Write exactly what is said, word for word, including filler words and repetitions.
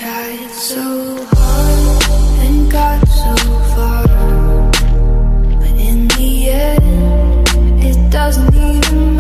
tried so hard and got so far, but in the end, it doesn't even